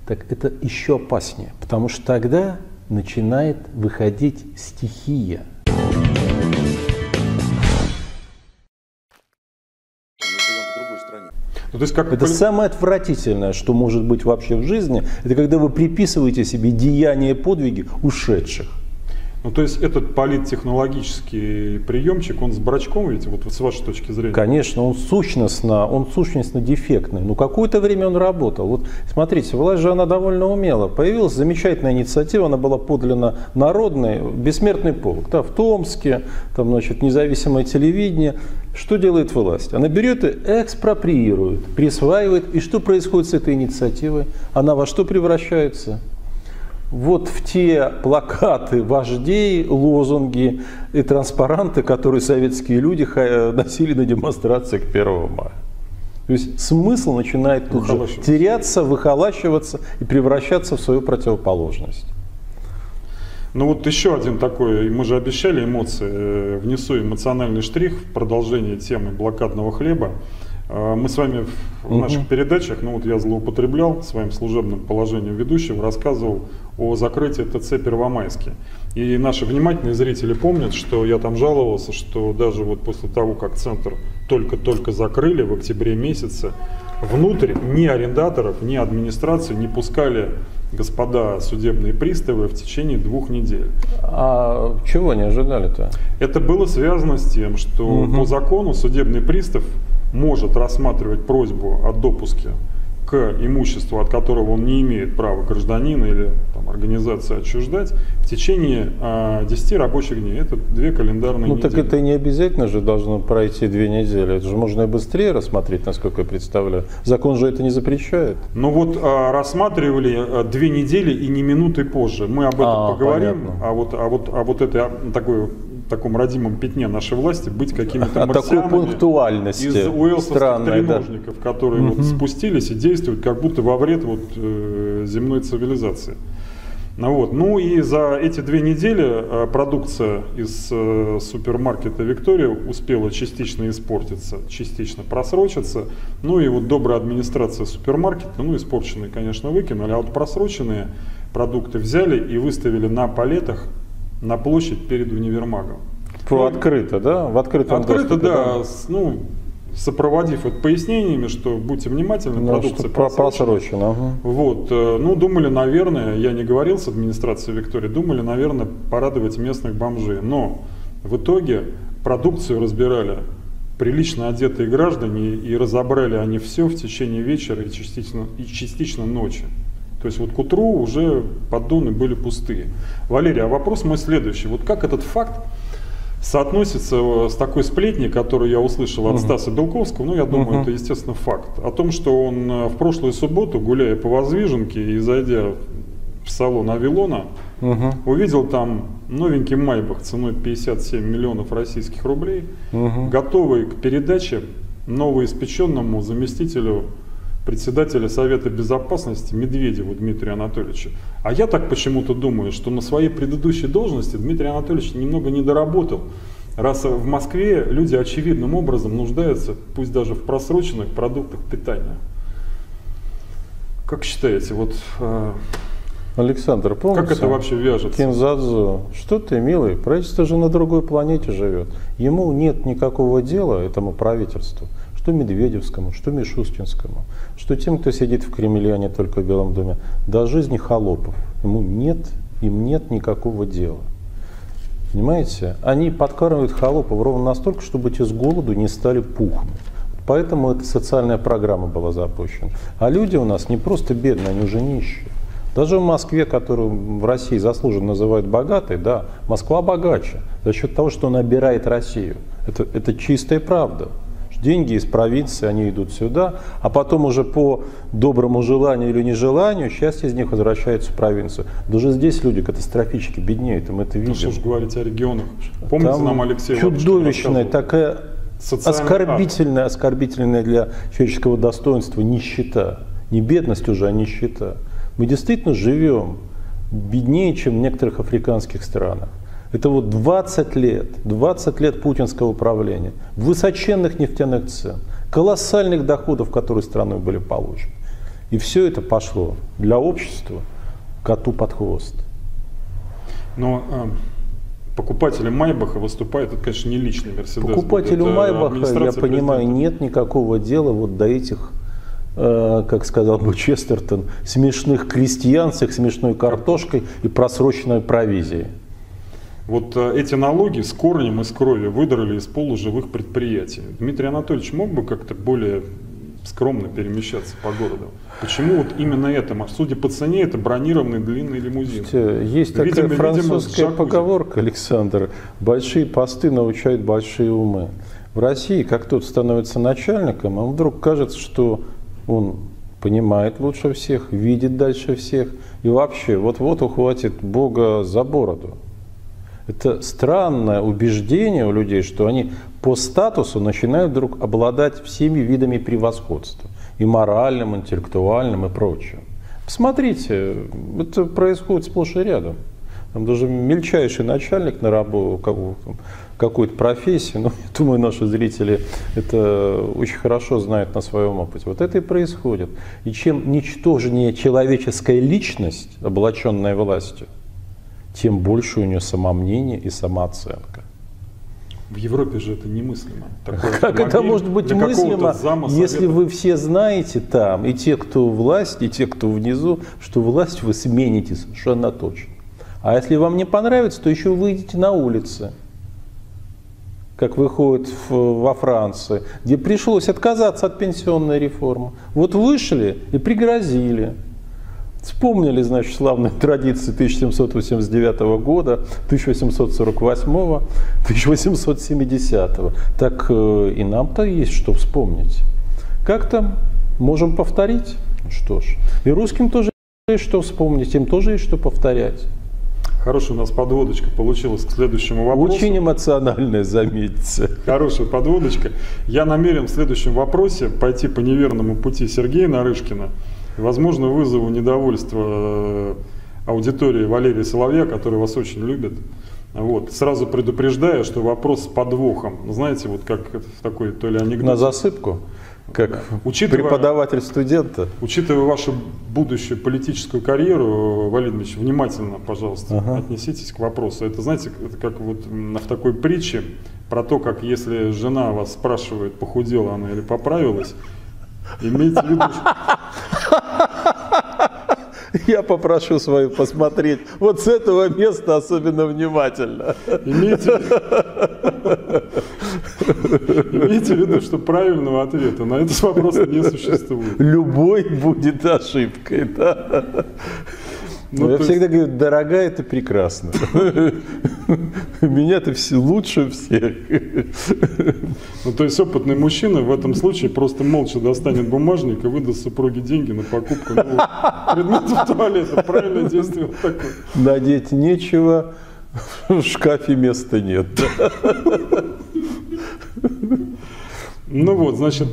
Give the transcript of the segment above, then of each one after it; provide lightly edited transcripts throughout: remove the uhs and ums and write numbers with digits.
так это еще опаснее, потому что тогда начинает выходить стихия. Ну, то есть это самое отвратительное, что может быть вообще в жизни, это когда вы приписываете себе деяния, подвиги ушедших. Ну, то есть этот политтехнологический приемчик, он с брачком ведь, вот с вашей точки зрения? Конечно, он сущностно дефектный. Но какое-то время он работал. Вот смотрите, власть же она довольно умела. Появилась замечательная инициатива, она была подлинно народной, бессмертный полк. Да, в Томске, там, значит, независимое телевидение. Что делает власть? Она берет и экспроприирует, присваивает. И что происходит с этой инициативой? Она во что превращается? Вот в те плакаты вождей, лозунги и транспаранты, которые советские люди носили на демонстрациях 1 мая. То есть смысл начинает тут же теряться, выхолащиваться и превращаться в свою противоположность. Ну вот еще один такой, мы же обещали эмоции, внесу эмоциональный штрих в продолжение темы блокадного хлеба. Мы с вами в наших передачах, ну вот я злоупотреблял своим служебным положением ведущего, рассказывал о закрытии ТЦ Первомайский. И наши внимательные зрители помнят, что я там жаловался, что даже вот после того, как центр только-только закрыли в октябре месяце, внутрь ни арендаторов, ни администрации не пускали господа судебные приставы в течение 2 недель. А чего они ожидали-то? Это было связано с тем, что по закону судебный пристав может рассматривать просьбу о допуске к имуществу, от которого он не имеет права гражданина или там, организации отчуждать, в течение 10 рабочих дней. Это 2 календарные недели. Ну так это не обязательно же должно пройти 2 недели. Это же можно и быстрее рассмотреть, насколько я представляю. Закон же это не запрещает. Ну вот рассматривали 2 недели и не минуты позже. Мы об этом поговорим. Понятно. А вот это таком родимом пятне нашей власти быть какими-то марсианами такой пунктуальности из уэлсовских треножников, которые вот спустились и действуют как будто во вред вот, земной цивилизации. Ну и за эти 2 недели продукция из супермаркета «Виктория» успела частично испортиться, частично просрочиться. Ну и вот добрая администрация супермаркета, ну испорченные, конечно, выкинули, а вот просроченные продукты взяли и выставили на палетах на площадь перед универмагом. Открыто, да? В открытом Открыто, доступе, да. Ну, сопроводив это пояснениями, что будьте внимательны, продукция просрочена. Вот, ну, думали, наверное, я не говорил с администрацией Виктории, думали, наверное, порадовать местных бомжей. Но в итоге продукцию разбирали прилично одетые граждане, и разобрали они все в течение вечера и частично ночи. То есть вот к утру уже поддоны были пустые. Валерий, а вопрос мой следующий. Вот как этот факт соотносится с такой сплетней, которую я услышал от Стаса Белковского, ну я думаю, это естественно факт, о том, что он в прошлую субботу, гуляя по Воздвиженке и зайдя в салон Авилона, увидел там новенький Майбах ценой 57 миллионов российских рублей, готовый к передаче новоиспеченному заместителю председателя Совета Безопасности Медведеву Дмитрию Анатольевичу. А я так почему-то думаю, что на своей предыдущей должности Дмитрий Анатольевич немного не доработал, раз в Москве люди очевидным образом нуждаются, пусть даже в просроченных продуктах питания. Как считаете, вот Александр, помните? Как это вообще вяжется? Кинзадзу. Что ты, милый, правительство же на другой планете живет. Ему нет никакого дела, этому правительству, что Медведевскому, что Мишустинскому, что тем, кто сидит в Кремле, а не только в Белом доме, до жизни холопов. Им нет никакого дела. Понимаете? Они подкармливают холопов ровно настолько, чтобы те с голоду не стали пухнуть. Поэтому эта социальная программа была запущена. А люди у нас не просто бедные, они уже нищие. Даже в Москве, которую в России заслуженно называют богатой, да, Москва богаче за счет того, что она обирает Россию. Это чистая правда. Деньги из провинции, они идут сюда, а потом уже по доброму желанию или нежеланию часть из них возвращается в провинцию. Даже здесь люди катастрофически беднеют, и мы это видим. Ну что ж говорить о регионах. Помните, там нам Алексей чудовищная, такая оскорбительная для человеческого достоинства нищета. Не бедность уже, а нищета. Мы действительно живем беднее, чем в некоторых африканских странах. Это вот 20 лет путинского управления, высоченных нефтяных цен, колоссальных доходов, которые страной были получены. И все это пошло для общества коту под хвост. Но покупателем Майбаха выступает, это, конечно, не личный Мерседес. Покупателю Майбаха, я понимаю, нет никакого дела вот до этих, как сказал бы Честертон, смешных крестьян с их смешной картошкой и просроченной провизией. Вот эти налоги с корнем и с кровью выдрали из полуживых предприятий. Дмитрий Анатольевич мог бы как-то более скромно перемещаться по городу? Почему вот именно это? Судя по цене, это бронированный длинный лимузин. Есть такая французская поговорка, Александр: большие посты научают большие умы. В России, как тот становится начальником, а вдруг кажется, что он понимает лучше всех, видит дальше всех, и вообще вот-вот ухватит Бога за бороду. Это странное убеждение у людей, что они по статусу начинают вдруг обладать всеми видами превосходства. И моральным, интеллектуальным и прочим. Посмотрите, это происходит сплошь и рядом. Там даже мельчайший начальник на работу, какой-то профессии, ну, я думаю, наши зрители это очень хорошо знают на своем опыте. Вот это и происходит. И чем ничтожнее человеческая личность, облаченная властью, тем больше у нее самомнение и самооценка. В Европе же это немыслимо. Как это может быть мыслимо, если вы все знаете там, и те, кто власть, и те, кто внизу, что власть вы смените совершенно точно. А если вам не понравится, то еще выйдете на улицы, как выходит во Франции, где пришлось отказаться от пенсионной реформы. Вот вышли и пригрозили. Вспомнили, значит, славные традиции 1789 года, 1848, 1870. Так и нам-то есть что вспомнить. Как-то можем повторить. Что ж, и русским тоже есть что вспомнить, им тоже есть что повторять. Хорошая у нас подводочка получилась к следующему вопросу. Очень эмоциональная, заметьте. Хорошая подводочка. Я намерен в следующем вопросе пойти по неверному пути Сергея Нарышкина. Возможно, вызову недовольство аудитории Валерия Соловья, который вас очень любит. Вот. Сразу предупреждаю, что вопрос с подвохом. Знаете, вот как в такой то ли анекдот. На засыпку? Как преподаватель студента? Учитывая вашу будущую политическую карьеру, Валерий Ильич, внимательно, пожалуйста, отнеситесь к вопросу. Это, знаете, это как вот в такой притче про то, как если жена вас спрашивает, похудела она или поправилась, имейте в виду, я попрошу свою посмотреть вот с этого места особенно внимательно. Имейте в виду, что правильного ответа на этот вопрос не существует. Любой будет ошибкой, да? Ну, я всегда говорю, дорогая, ты прекрасна. Меня ты лучше всех. Ну, то есть опытный мужчина в этом случае просто молча достанет бумажник и выдаст супруге деньги на покупку нового предмета туалета. Правильное действие вот такое. Надеть нечего, в шкафе места нет. Ну вот, значит,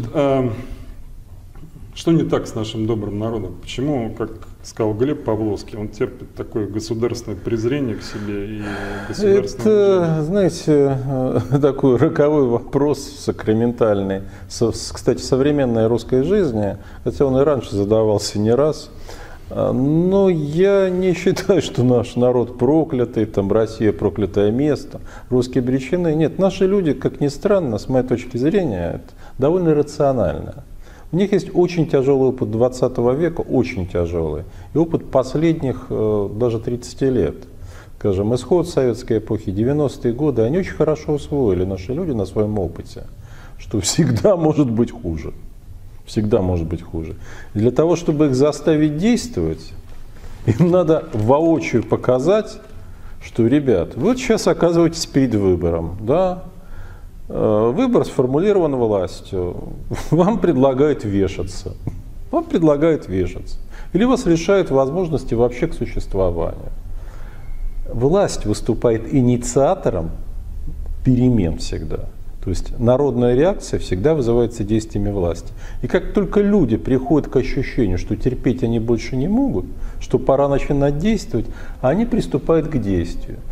что не так с нашим добрым народом? Почему, как сказал Глеб Павловский, он терпит такое государственное презрение к себе и государственное Это, знаете, такой роковой вопрос сакраментальный. Кстати, современной русской жизни, хотя он и раньше задавался не раз, но я не считаю, что наш народ проклятый, там Россия проклятое место, русские обречены. Нет, наши люди, как ни странно, с моей точки зрения, это довольно рационально. У них есть очень тяжелый опыт 20 века, очень тяжелый, и опыт последних даже 30 лет. Скажем, исход советской эпохи, 90-е годы, они очень хорошо усвоили, наши люди, на своем опыте, что всегда может быть хуже. Всегда может быть хуже. И для того, чтобы их заставить действовать, им надо воочию показать, что, ребят, вы вот сейчас оказываетесь перед выбором, да? Выбор сформулирован властью. Вам предлагают вешаться. Вам предлагают вешаться. Или вас лишают возможности вообще к существованию. Власть выступает инициатором перемен всегда. То есть народная реакция всегда вызывается действиями власти. И как только люди приходят к ощущению, что терпеть они больше не могут, что пора начинать действовать, они приступают к действию.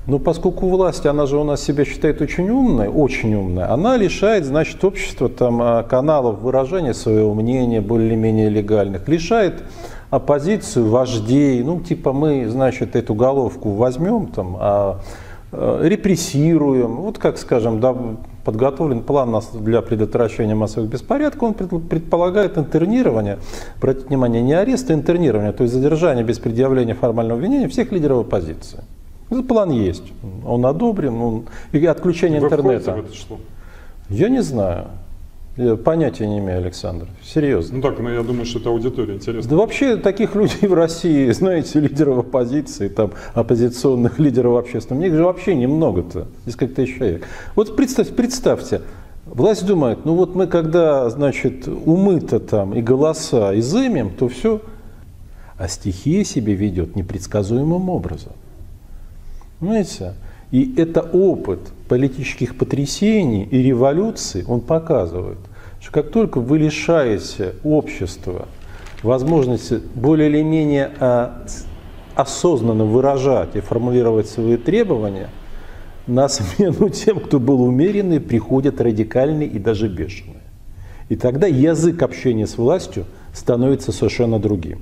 Но поскольку власть, она же у нас себя считает очень умной, она лишает, значит, общества там каналов выражения своего мнения, более-менее легальных, лишает оппозицию вождей, ну, типа мы, значит, эту головку возьмем, там, репрессируем, вот как, скажем, да, подготовлен план для предотвращения массовых беспорядков, он предполагает интернирование, обратите внимание, не арест, а интернирование, то есть задержание без предъявления формального обвинения всех лидеров оппозиции. Этот план есть, он одобрен, и отключение интернета. Вы в это число? Я не знаю. Я понятия не имею, Александр. Серьезно. Ну так, но я думаю, что это аудитория интересна. Да вообще таких людей в России, знаете, лидеров оппозиции, там, оппозиционных лидеров общественных, их же вообще немного-то, несколько тысяч человек. Вот представьте, власть думает, ну вот мы когда, значит, умы-то там и голоса изымем, то все, а стихия себя ведет непредсказуемым образом. Понимаете? И это опыт политических потрясений и революций, он показывает, что как только вы лишаете общества возможности более или менее осознанно выражать и формулировать свои требования, на смену тем, кто был умеренный, приходят радикальные и даже бешеные. И тогда язык общения с властью становится совершенно другим.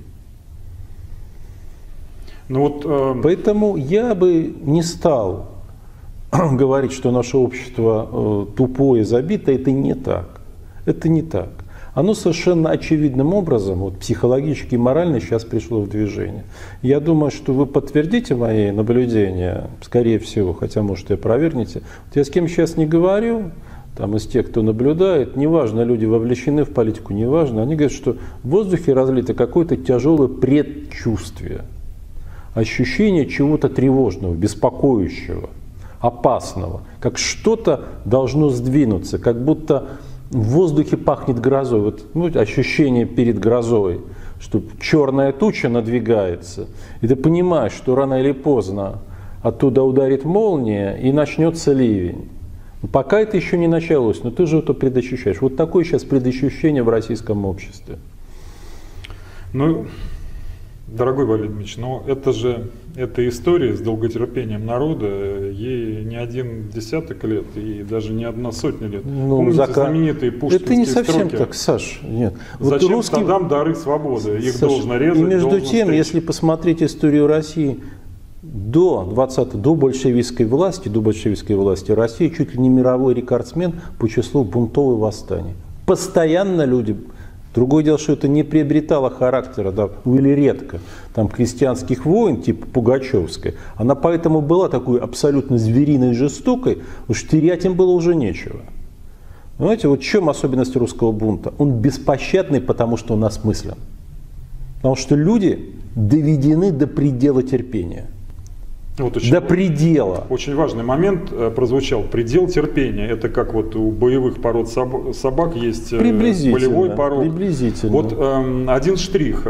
Ну вот, поэтому я бы не стал говорить, что наше общество тупое, забито. Это не так. Это не так. Оно совершенно очевидным образом, вот, психологически и морально сейчас пришло в движение. Я думаю, что вы подтвердите мои наблюдения, скорее всего, хотя, может, и опровергнете. Вот я с кем сейчас не говорю, там, из тех, кто наблюдает, неважно, люди вовлечены в политику, неважно, они говорят, что в воздухе разлито какое-то тяжелое предчувствие. Ощущение чего-то тревожного, беспокоящего, опасного, как что-то должно сдвинуться, как будто в воздухе пахнет грозой. Вот, ну, ощущение перед грозой, что черная туча надвигается, и ты понимаешь, что рано или поздно оттуда ударит молния и начнется ливень. Но пока это еще не началось, но ты же это предощущаешь. Вот такое сейчас предощущение в российском обществе. Ну, дорогой Валерий Дмитриевич, но это же эта история с долготерпением народа, ей не один десяток лет и даже не одна сотня лет. Ну, помните знаменитые пушкинские это не совсем строки? так, Саш. Нет. Зачем вот стадам дары свободы? Их Саш, должно резать, и между тем, стричь. если посмотреть историю России до большевистской власти, Россия чуть ли не мировой рекордсмен по числу бунтов и восстаний. Постоянно люди. Другое дело, что это не приобретало характера, да, или редко, там, крестьянских войн, типа Пугачевской. Она поэтому была такой абсолютно звериной и жестокой, уж терять им было уже нечего. Понимаете, вот в чем особенность русского бунта? Он беспощадный, потому что он осмыслен. Потому что люди доведены до предела терпения. Вот до предела. Очень важный момент прозвучал. Предел терпения. Это как вот у боевых пород собак есть болевой порог. Приблизительно. Вот один штрих.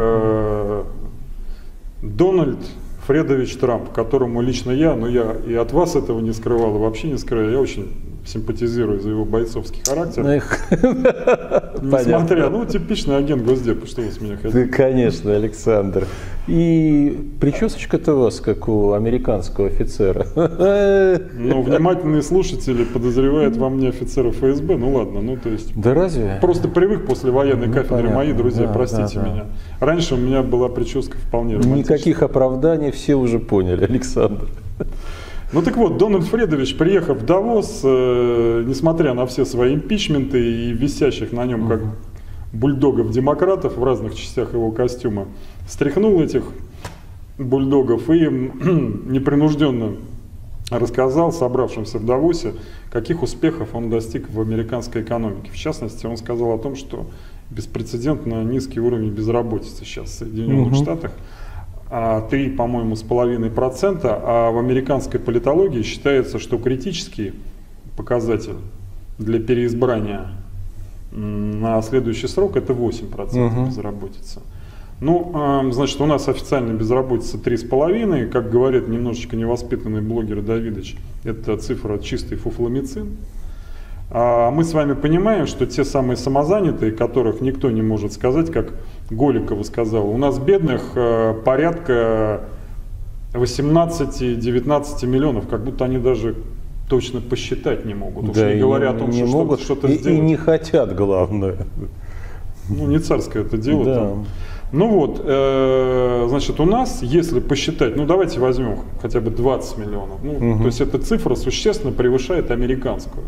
Дональд Фредович Трамп, которому лично я и от вас этого не скрывал, и вообще не скрываю, я очень симпатизирую за его бойцовский характер. Несмотря, типичный агент Госдепа, что вы с меня хотите? Конечно, Александр. И причесочка-то у вас, как у американского офицера. Ну, внимательные слушатели подозревают во мне офицера ФСБ, ну ладно, то есть... Да разве? Просто привык после военной кафедры, понятно. мои друзья, Да, простите да. меня. Раньше у меня была прическа вполне романтичная. Никаких оправданий, все уже поняли, Александр. Ну так вот, Дональд Фредович, приехав в Давос, несмотря на все свои импичменты и висящих на нем как бульдогов демократов в разных частях его костюма, стряхнул этих бульдогов и непринужденно рассказал собравшимся в Давосе, каких успехов он достиг в американской экономике. В частности, он сказал о том, что беспрецедентно низкий уровень безработицы сейчас в Соединенных Штатах. 3, по-моему, с половиной процента, а в американской политологии считается, что критический показатель для переизбрания на следующий срок это 8% безработицы. Ну, значит, у нас официальная безработица 3,5, как говорит немножечко невоспитанный блогер Давидыч, это цифра чистый фуфломицин. А мы с вами понимаем, что те самые самозанятые, которых никто не может сказать, как Голикова сказала, у нас бедных порядка 18-19 миллионов, как будто они даже точно посчитать не могут. Уж не говоря о том, что что-то сделать. И не хотят, главное. Ну, не царское это дело. Да. Там. Ну вот, значит, у нас, если посчитать, ну давайте возьмем хотя бы 20 миллионов. Ну, то есть эта цифра существенно превышает американскую.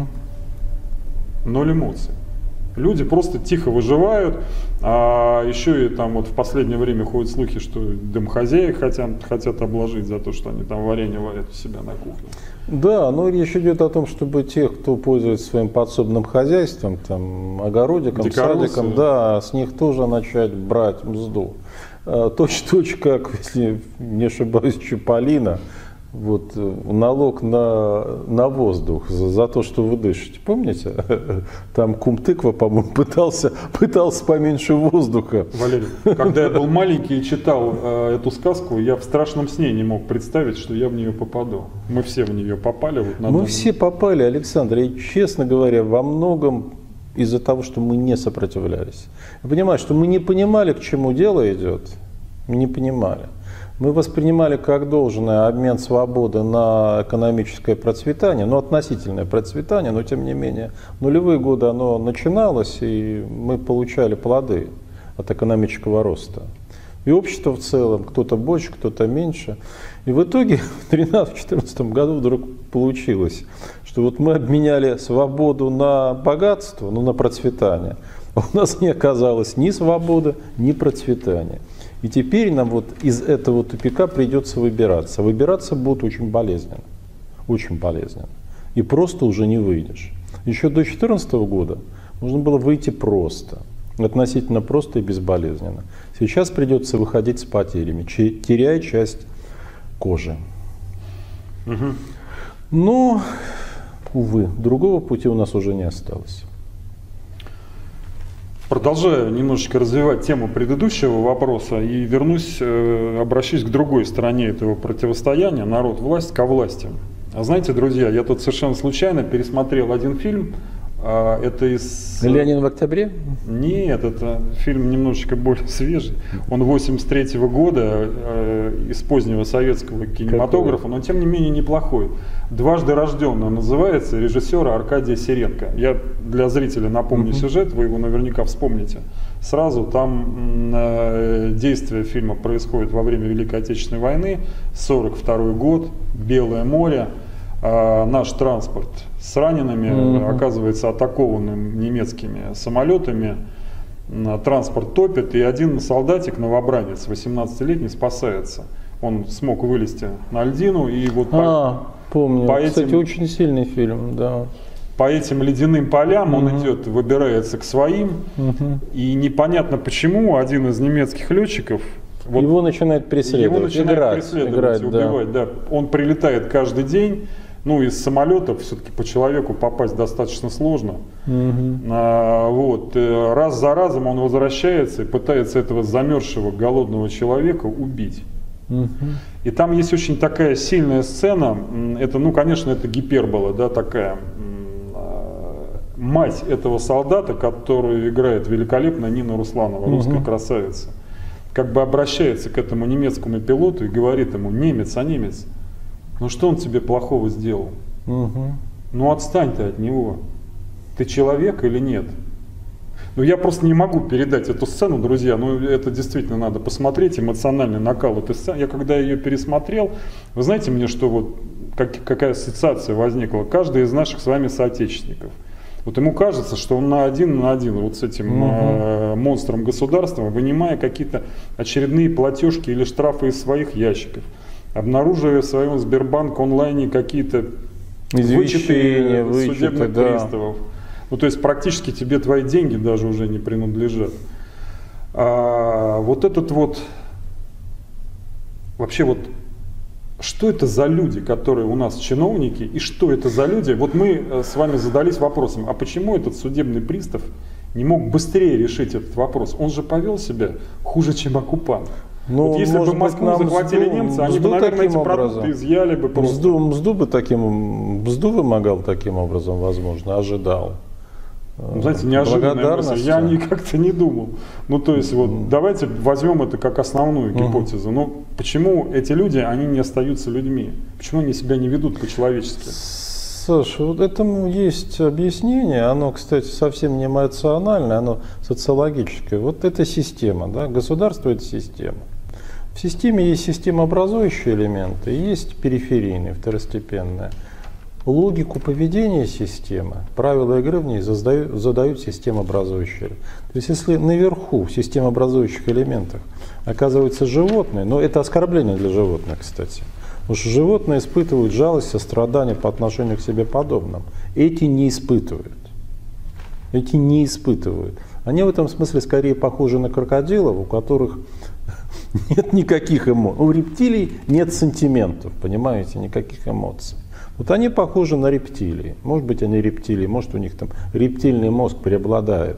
Ноль эмоций. Люди просто тихо выживают, а еще и там вот в последнее время ходят слухи, что домохозяек хотят обложить за то, что они там варенье варят у себя на кухне. Да, но речь идет о том, чтобы тех, кто пользуется своим подсобным хозяйством, там, огородиком, садиком, да, с них тоже начать брать мзду. Точь-в-точь, как, если не ошибаюсь, Чаполина, вот налог на воздух за то, что вы дышите. Помните? Там кум Тыква, по-моему, пытался поменьше воздуха. Валерий, когда я был маленький и читал эту сказку, я в страшном сне не мог представить, что я в нее попаду. Мы все в нее попали. Вот мы все попали, Александр, и, честно говоря, во многом из-за того, что мы не сопротивлялись. Я понимаю, что мы не понимали, к чему дело идет. Мы не понимали. Мы воспринимали как должное обмен свободы на экономическое процветание, ну, относительное процветание, но тем не менее. В нулевые годы оно начиналось, и мы получали плоды от экономического роста. И общество в целом, кто-то больше, кто-то меньше. И в итоге в 2013-2014 году вдруг получилось, что вот мы обменяли свободу на богатство, ну, на процветание. А у нас не оказалось ни свободы, ни процветания. И теперь нам вот из этого тупика придется выбираться. Выбираться будет очень болезненно. Очень болезненно. И просто уже не выйдешь. Еще до 2014 года можно было выйти просто. Относительно просто и безболезненно. Сейчас придется выходить с потерями, теряя часть кожи. Но, увы, другого пути у нас уже не осталось. Продолжаю немножечко развивать тему предыдущего вопроса и обращусь к другой стороне этого противостояния, народ-власть ко власти. А знаете, друзья, я тут совершенно случайно пересмотрел один фильм. Это из... «Ленин в октябре»? Нет, это фильм немножечко более свежий. Он 1983 года, из позднего советского кинематографа, но тем не менее неплохой. «Дважды рожденный» называется, режиссера Аркадия Сиренко. Я для зрителя напомню сюжет, вы его наверняка вспомните. Сразу там действие фильма происходит во время Великой Отечественной войны, 1942 год, Белое море. Наш транспорт с ранеными оказывается атакованным немецкими самолетами. Транспорт топит, и один солдатик, новобранец, 18-летний, спасается. Он смог вылезти на льдину, и вот помню. Кстати, очень сильный фильм, да. По этим ледяным полям он идет, выбирается к своим, и непонятно почему один из немецких летчиков его начинает преследовать, играть, убивать. Да. Он прилетает каждый день. Ну, из самолетов все-таки по человеку попасть достаточно сложно. Вот. Раз за разом он возвращается и пытается этого замерзшего голодного человека убить. И там есть очень такая сильная сцена. Это, ну, конечно, это гипербола, да, такая. Мать этого солдата, которую играет великолепно Нина Русланова, русская красавица, как бы обращается к этому немецкому пилоту и говорит ему: немец, ну что он тебе плохого сделал? Ну отстань ты от него. Ты человек или нет? Ну я просто не могу передать эту сцену, друзья. Ну это действительно надо посмотреть, эмоциональный накал этой сцены. Я когда ее пересмотрел, вы знаете мне, что вот какая ассоциация возникла? Каждый из наших с вами соотечественников. Вот ему кажется, что он на один вот с этим монстром государства, вынимая какие-то очередные платежки или штрафы из своих ящиков, обнаруживая в своем Сбербанк онлайне какие-то вычеты судебных приставов. Ну, то есть практически тебе твои деньги даже уже не принадлежат. Вот этот вот, вообще вот, что это за люди, которые у нас чиновники, и что это за люди? Вот мы с вами задались вопросом, а почему этот судебный пристав не мог быстрее решить этот вопрос? Он же повел себя хуже, чем оккупант. Ну, вот если бы Москву захватили немцы, они бы, наверное, эти продукты изъяли бы просто. Мзду вымогал таким образом, возможно, ожидал. знаете, неожиданная мысль. Я о ней как-то не думал. Ну, то есть, вот давайте возьмем это как основную гипотезу. Но почему эти люди, они не остаются людьми? Почему они себя не ведут по-человечески? Саша, вот этому есть объяснение. Оно, кстати, совсем не эмоциональное, оно социологическое. Вот это система, да? Государство – это система. В системе есть системообразующие элементы, есть периферийные, второстепенные. Логику поведения системы, правила игры в ней задают системообразующие. То есть если наверху в системообразующих элементах оказываются животные, но это оскорбление для животных, кстати, потому что животные испытывают жалость, сострадание по отношению к себе подобным. Эти не испытывают. Эти не испытывают. Они в этом смысле скорее похожи на крокодилов, у которых нет никаких эмоций. У рептилий нет сантиментов, понимаете, никаких эмоций. Вот они похожи на рептилии. Может быть, они рептилии, может, у них там рептильный мозг преобладает.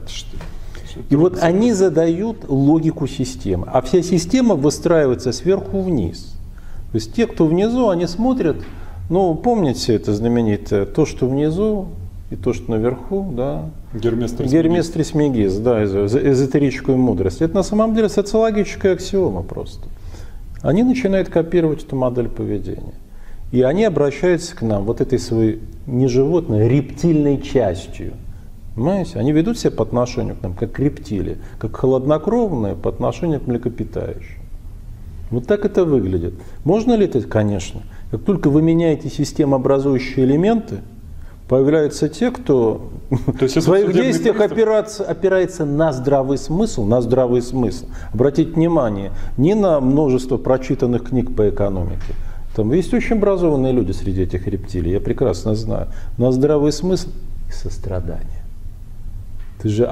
И вот они задают логику системы. А вся система выстраивается сверху вниз. То есть те, кто внизу, они смотрят, ну, помните это знаменитое, то, что внизу и то, что наверху, да. Гермес Трисмегист, да, эзотерическую мудрость. Это на самом деле социологическая аксиома просто. Они начинают копировать эту модель поведения. И они обращаются к нам вот этой своей не животной, рептильной частью. Понимаете? Они ведут себя по отношению к нам как рептилии, как холоднокровные по отношению к млекопитающим. Вот так это выглядит. Можно ли это? Конечно. Как только вы меняете системообразующие элементы, появляются те, кто в своих действиях опирается на здравый смысл, Обратите внимание, не на множество прочитанных книг по экономике. Там есть очень образованные люди среди этих рептилий, я прекрасно знаю. На здравый смысл и сострадание. Ты же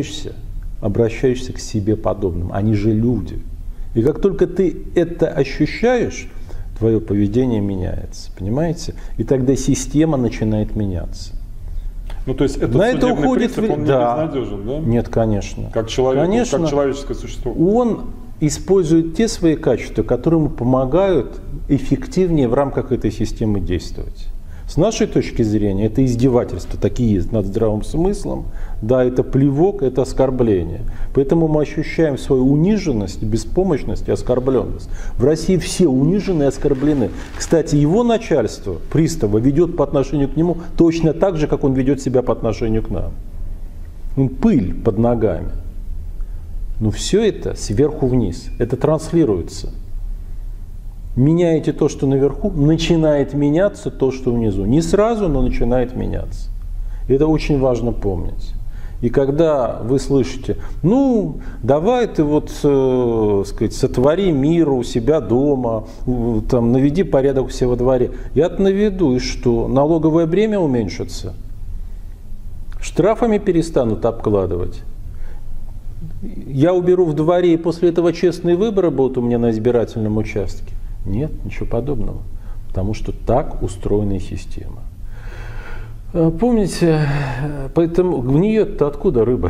обращаешься к себе подобным, они же люди. И как только ты это ощущаешь, твое поведение меняется, понимаете? И тогда система начинает меняться. Ну, то есть этот судебный принцип, он не безнадежен, да? Нет, конечно. Как человеческое существо. Он использует те свои качества, которые ему помогают эффективнее в рамках этой системы действовать. С нашей точки зрения, это издевательство, такие есть над здравым смыслом, да, это плевок, это оскорбление. Поэтому мы ощущаем свою униженность, беспомощность и оскорбленность. В России все унижены и оскорблены. Кстати, его начальство, пристава, ведет по отношению к нему точно так же, как он ведет себя по отношению к нам. Пыль под ногами. Но все это сверху вниз, это транслируется. Меняете то, что наверху, начинает меняться то, что внизу. Не сразу, но начинает меняться. Это очень важно помнить. И когда вы слышите, ну, давай ты вот, сказать, сотвори мир у себя дома, там, наведи порядок у себя во дворе. Я-то наведу, и что? Налоговое бремя уменьшится? Штрафами перестанут обкладывать? Я уберу в дворе, и после этого честные выборы будут у меня на избирательном участке? Нет, ничего подобного. Потому что так устроена система. Помните, поэтому в нее-то откуда рыба?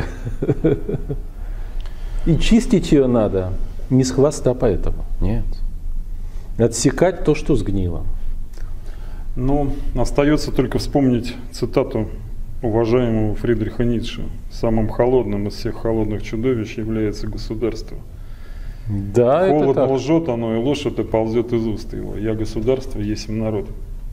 И чистить ее надо не с хвоста поэтому, нет. Отсекать то, что сгнило. Ну, остается только вспомнить цитату уважаемого Фридриха Ницше. Самым холодным из всех холодных чудовищ является государство. Да, холодно лжет оно, и ложь это ползет из уст его. Я государство, есть народ.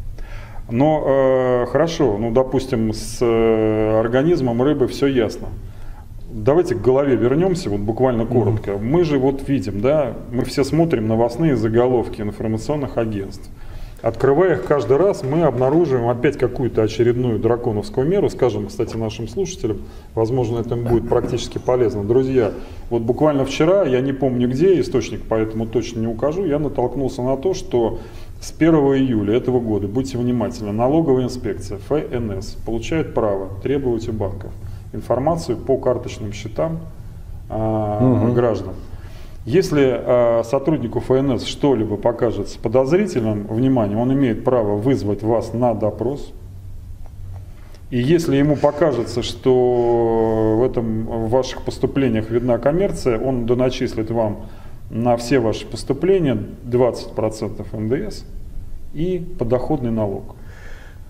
Но хорошо, ну допустим, с организмом рыбы все ясно. Давайте к голове вернемся, вот буквально коротко. Мы же вот видим, да, мы все смотрим новостные заголовки информационных агентств. Открывая их каждый раз, мы обнаруживаем опять какую-то очередную драконовскую меру. Скажем, кстати, нашим слушателям, возможно, это им будет практически полезно. Друзья, вот буквально вчера, я не помню где, источник поэтому точно не укажу, я натолкнулся на то, что с 1 июля этого года, будьте внимательны, налоговая инспекция ФНС получает право требовать у банков информацию по карточным счетам граждан. Если сотруднику ФНС что-либо покажется подозрительным, внимание, он имеет право вызвать вас на допрос. И если ему покажется, что в ваших поступлениях видна коммерция, он доначислит вам на все ваши поступления 20% НДС и подоходный налог.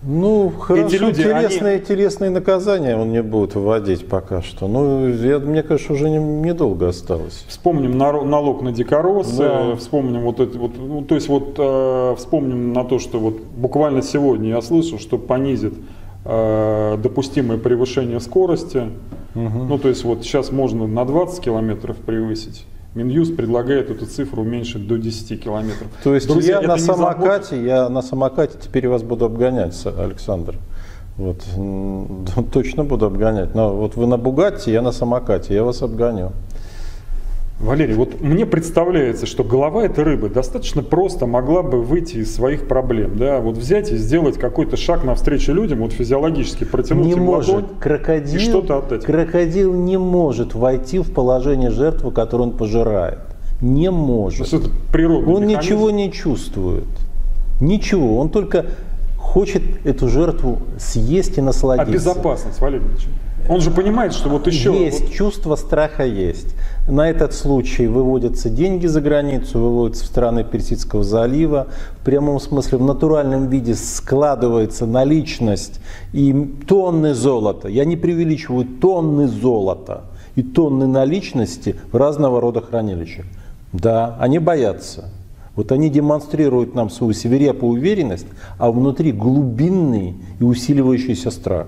Ну, хорошо, эти люди, телесные наказания он не будет вводить пока что. Ну, мне кажется, уже недолго осталось. Вспомним налог на дикоросы, да. Вспомним вот это вот, ну, то есть вот вспомним на то, что вот буквально сегодня я слышал, что понизит допустимое превышение скорости. Ну, то есть вот сейчас можно на 20 километров превысить. Минюст предлагает эту цифру уменьшить до 10 километров. То есть друзья, я на самокате теперь вас буду обгонять, Александр. Вот, точно буду обгонять. Но вот вы на Бугатти, я на самокате, я вас обгоню. Валерий, вот мне представляется, что голова этой рыбы достаточно просто могла бы выйти из своих проблем, да, вот взять и сделать какой-то шаг навстречу людям, вот физиологически протянуть им ладонь и что-то отдать. Крокодил не может войти в положение жертвы, которую он пожирает. Не может. То есть это природный он механизм. Ничего не чувствует. Ничего. Он только хочет эту жертву съесть и насладиться. А безопасность, Валерий Ильич? Он же понимает, что вот еще... Есть, чувство страха есть. На этот случай выводятся деньги за границу, выводятся в страны Персидского залива. В прямом смысле, в натуральном виде складывается наличность и тонны золота. Я не преувеличиваю, тонны золота и тонны наличности в разного рода хранилищах. Да, они боятся. Вот они демонстрируют нам свою свирепую уверенность, а внутри глубинный и усиливающийся страх.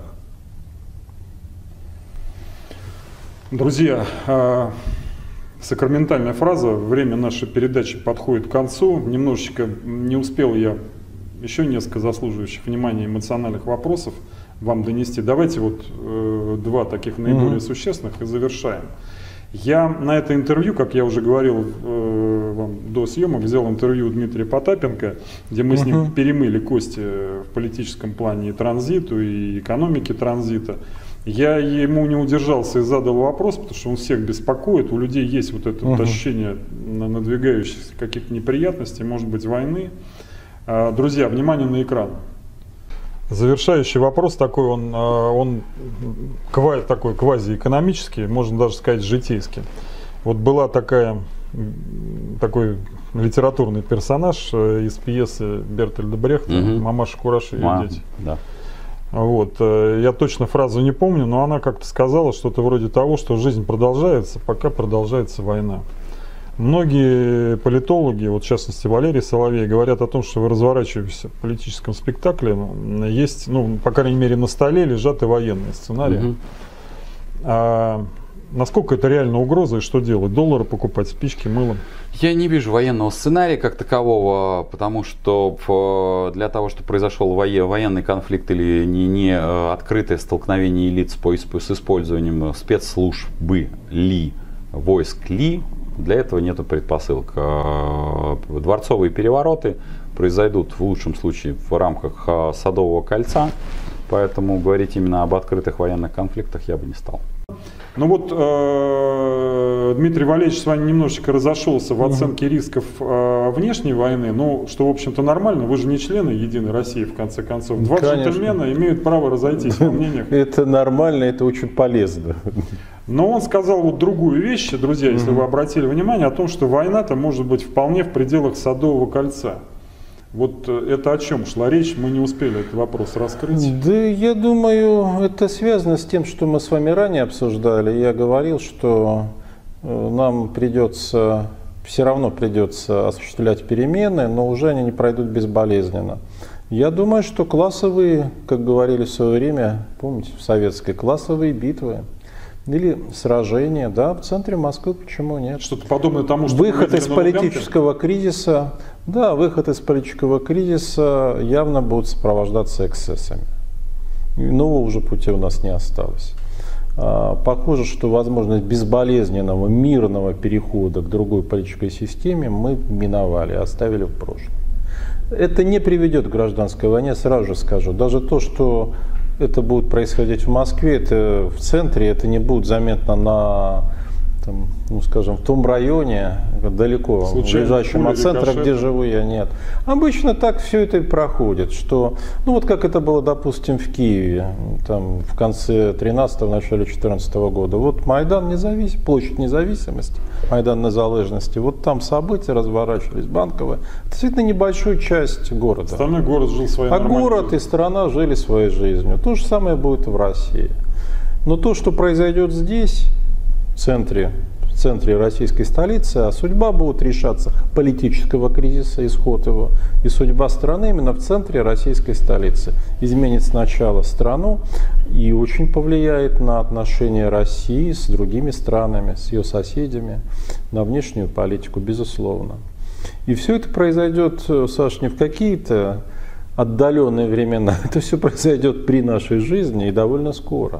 Друзья, сакраментальная фраза, время нашей передачи подходит к концу. Немножечко не успел я еще несколько заслуживающих внимания эмоциональных вопросов вам донести. Давайте вот два таких наиболее существенных и завершаем. Я на это интервью, как я уже говорил вам до съемок, взял интервью Дмитрия Потапенко, где мы с ним перемыли кости в политическом плане и транзиту, и экономики транзита. Я ему не удержался и задал вопрос, потому что он всех беспокоит. У людей есть вот это вот ощущение надвигающихся каких-то неприятностей, может быть, войны. Друзья, внимание на экран. Завершающий вопрос такой, он такой квазиэкономический, можно даже сказать житейский. Вот была такой литературный персонаж из пьесы Бертольда Брехта «Мамаша Кураж и ее дети». Да. Вот. Я точно фразу не помню, но она как-то сказала что-то вроде того, что жизнь продолжается, пока продолжается война. Многие политологи, вот в частности Валерий Соловей, говорят о том, что в разворачивающемся политическом спектакле есть, ну, по крайней мере, на столе лежат и военные сценарии. Насколько это реально угроза и что делать? Доллары покупать, спички, мыло? Я не вижу военного сценария как такового, потому что для того, чтобы произошел военный конфликт или не открытое столкновение лиц с использованием спецслужбы войск для этого нет предпосылок. Дворцовые перевороты произойдут в лучшем случае в рамках Садового кольца, поэтому говорить именно об открытых военных конфликтах я бы не стал. Ну вот Дмитрий Валерьевич с вами немножечко разошелся в оценке рисков внешней войны, ну, что, в общем-то, нормально, вы же не члены Единой России, в конце концов. Два джентльмена имеют право разойтись во мнениях. Это нормально, это очень полезно. Но он сказал вот другую вещь, друзья, если вы обратили внимание, о том, что война-то может быть вполне в пределах Садового кольца. Вот это о чем шла речь, мы не успели этот вопрос раскрыть. Да, я думаю, это связано с тем, что мы с вами ранее обсуждали. Я говорил, что нам все равно придется осуществлять перемены, но уже они не пройдут безболезненно. Я думаю, что классовые, как говорили в свое время, помните, в советской, классовые битвы или сражения, да, в центре Москвы, почему нет? Что-то подобное тому, что выход из политического кризиса, да, выход из политического кризиса явно будет сопровождаться эксцессами. Нового уже пути у нас не осталось. Похоже, что возможность безболезненного, мирного перехода к другой политической системе мы миновали, оставили в прошлом. Это не приведет к гражданской войне, сразу же скажу. Даже то, что это будет происходить в Москве, это в центре, это не будет заметно на там, ну, скажем, в том районе, далеко, лежащем от центра, где живу я, нет. Обычно так все это и проходит, что, ну, вот как это было, допустим, в Киеве, там, в конце 13-го, начале 14-го года. Вот Майдан Независимости, площадь Независимости, Майдан Незалежности, вот там события разворачивались, Банковые. Это действительно небольшую часть города. Остальной город жил своей нормальной жизнью. А город и страна жили своей жизнью. То же самое будет в России. Но то, что произойдет здесь, в центре российской столицы, а судьба будет решаться политического кризиса, исход его, и судьба страны именно в центре российской столицы. Изменит сначала страну и очень повлияет на отношения России с другими странами, с ее соседями, на внешнюю политику, безусловно. И все это произойдет, Саш, не в какие-то отдаленные времена, это все произойдет при нашей жизни и довольно скоро.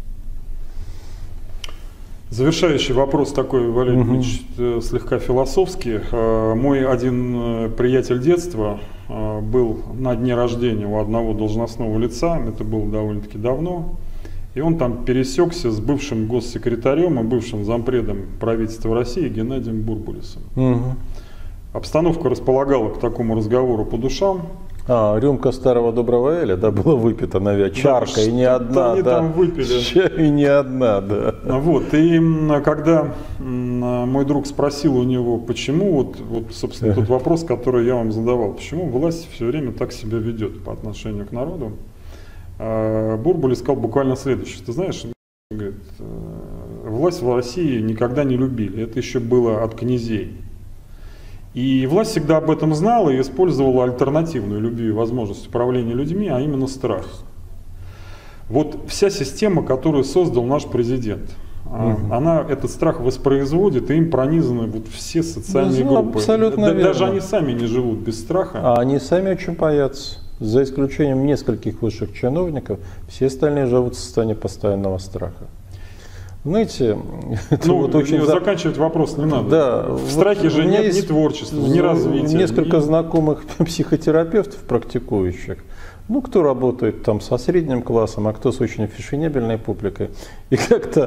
Завершающий вопрос такой, Валерий Ильич, слегка философский. Мой один приятель детства был на дне рождения у одного должностного лица, это было довольно-таки давно, и он там пересекся с бывшим госсекретарем и бывшим зампредом правительства России Геннадием Бурбулисом. Обстановка располагала к такому разговору по душам. Рюмка старого доброго эля, да, была выпита, наверное, чарка, и не одна, они да. Там выпили. И не одна, да. Вот, и когда мой друг спросил у него, почему, вот собственно, тот вопрос, который я вам задавал, почему власть все время так себя ведет по отношению к народу, Бурбулис сказал буквально следующее. Ты знаешь, говорит, власть в России никогда не любили, это еще было от князей. И власть всегда об этом знала и использовала альтернативную любви и возможность управления людьми, а именно страх. Вот вся система, которую создал наш президент, она этот страх воспроизводит, и им пронизаны вот все социальные группы. Абсолютно верно. Даже они сами не живут без страха. А они сами очень боятся. За исключением нескольких высших чиновников, все остальные живут в состоянии постоянного страха. Знаете, это вот очень... заканчивать вопрос не надо. Да, в страхе же нет ни творчества, ни развития. Несколько знакомых психотерапевтов, практикующих, ну, кто работает там со средним классом, а кто с очень фешенебельной публикой. И как-то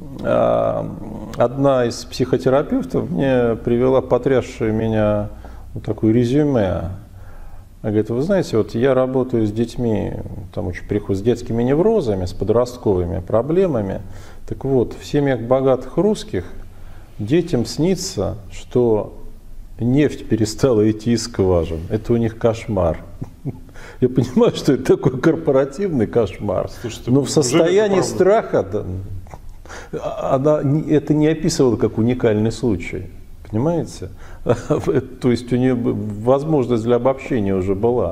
одна из психотерапевтов мне привела потрясшее меня вот такое резюме. Она говорит, вы знаете, вот я работаю с детьми, там очень приходят с детскими неврозами, с подростковыми проблемами. Так вот, в семьях богатых русских детям снится, что нефть перестала идти из скважин. Это у них кошмар. Я понимаю, что это такой корпоративный кошмар. Слушайте, но в состоянии страха она это не описывала как уникальный случай. Понимаете? То есть у нее возможность для обобщения уже была.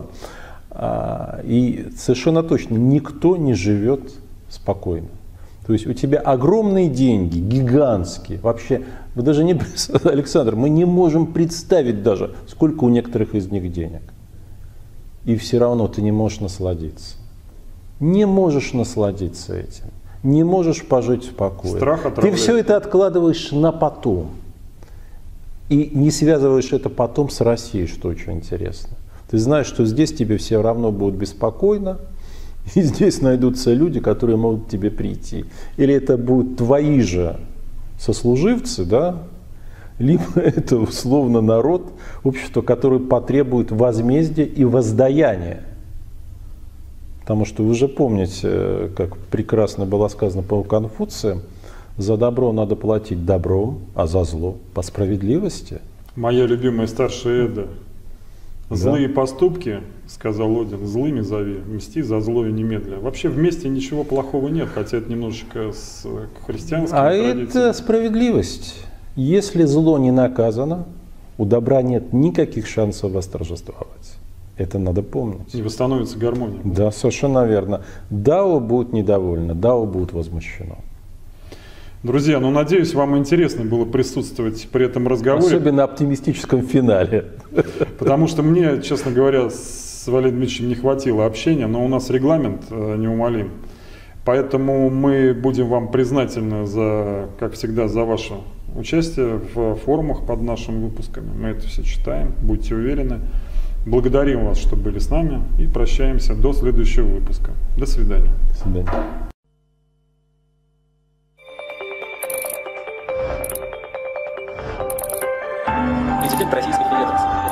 И совершенно точно никто не живет спокойно. То есть у тебя огромные деньги, гигантские. Вообще, вы даже не... Александр, мы не можем представить даже, сколько у некоторых из них денег. И все равно ты не можешь насладиться. Не можешь насладиться этим. Не можешь пожить в покое. Ты все это откладываешь на потом. И не связываешь это потом с Россией, что очень интересно. Ты знаешь, что здесь тебе все равно будет беспокойно, и здесь найдутся люди, которые могут к тебе прийти. Или это будут твои же сослуживцы, да? Либо это условно народ, общество, которое потребует возмездия и воздаяния. Потому что вы же помните, как прекрасно было сказано по Конфуцию, за добро надо платить добром, а за зло по справедливости. Моя любимая старшая Эда. Злые поступки, сказал Один, злыми зови, мсти за злое немедля. Вообще вместе ничего плохого нет, хотя это немножечко с христианскими традициями. Это справедливость. Если зло не наказано, у добра нет никаких шансов восторжествовать. Это надо помнить. И восстановится гармония. Да, совершенно верно. Дао будет недовольно, Дао будет возмущено. Друзья, ну надеюсь, вам интересно было присутствовать при этом разговоре. Особенно оптимистическом финале. Потому что мне, честно говоря, с Валерием Дмитриевичем не хватило общения, но у нас регламент неумолим. Поэтому мы будем вам признательны, как всегда, за ваше участие в форумах под нашими выпусками. Мы это все читаем, будьте уверены. Благодарим вас, что были с нами, и прощаемся до следующего выпуска. До свидания. До свидания. президент Российской Федерации.